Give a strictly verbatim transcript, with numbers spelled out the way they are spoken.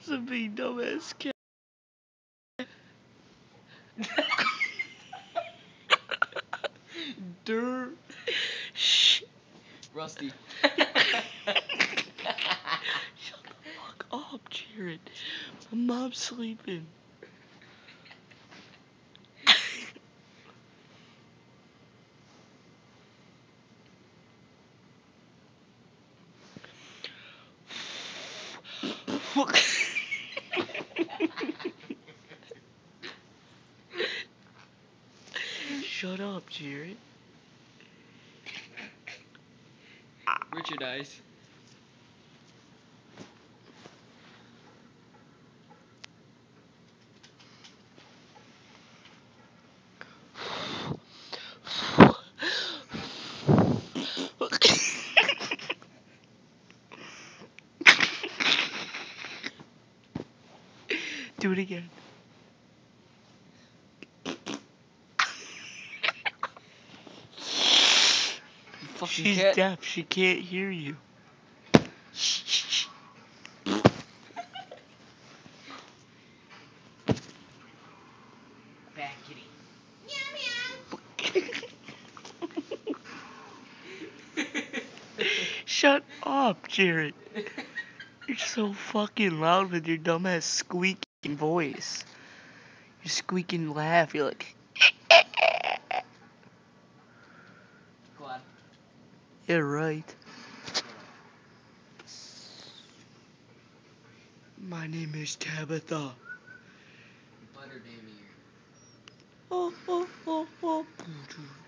It's a big dumbass cat. Durr. Shh. Rusty. Shut the fuck up, Jarett. My mom's sleeping. Shut up, Jarett. Richard Ice. Do it again. Fucking She's cat. deaf. She can't hear you. Bad kitty. Shut up, Jarett. You're so fucking loud with your dumbass squeaking voice. Your squeaking laugh. You're like, Go on. yeah, right. My name is Tabitha. Butter damn ear. Oh, oh, oh, oh.